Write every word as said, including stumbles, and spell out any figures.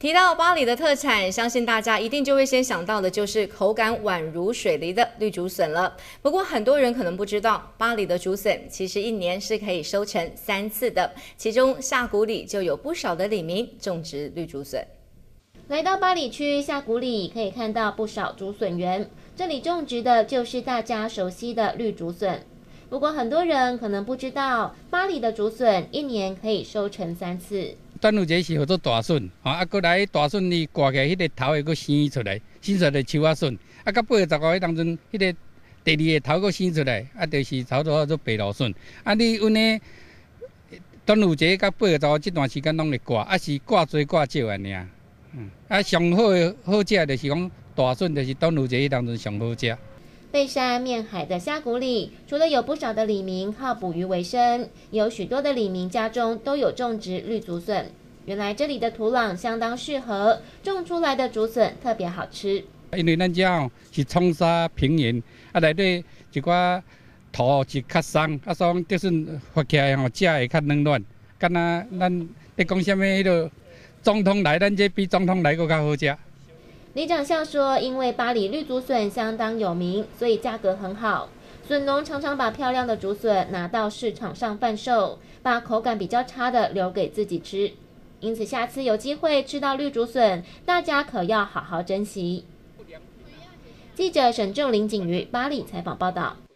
提到巴黎的特产，相信大家一定就会先想到的就是口感宛如水梨的绿竹笋了。不过很多人可能不知道，巴黎的竹笋其实一年是可以收成三次的，其中夏谷里就有不少的里民种植绿竹笋。 来到巴黎区夏谷里，可以看到不少竹笋园，这里种植的就是大家熟悉的绿竹笋。不过很多人可能不知道，巴黎的竹笋一年可以收成三次。 端午节是叫做大笋，吼，啊，过来大笋你刮起来，迄个头会佫生出来，生出来树仔笋，啊，到八月十五迄当阵，迄个第二个头佫生出来，啊，就是差不多叫做白芦笋。啊，你阮呢端午节到八月十五这段时间拢会刮，啊是刮多刮少安尼啊。嗯，啊，上好的好食就是讲大笋，就是端午节迄当阵上好食。 背山面海的夏谷里，除了有不少的里民靠捕鱼为生，也有许多的里民家中都有种植绿竹笋。原来这里的土壤相当适合，种出来的竹笋特别好吃。 因为咱这哦是冲沙平原，啊内底一寡土是较松，啊所以讲竹笋发起来吼食会较软软，敢若咱咧讲什么迄个总统来，咱这比总统来佫较好食。 李长相说，因为巴黎绿竹笋相当有名，所以价格很好。笋农常常把漂亮的竹笋拿到市场上贩售，把口感比较差的留给自己吃。因此，下次有机会吃到绿竹笋，大家可要好好珍惜。记者沈仲林、景瑜巴黎采访报道。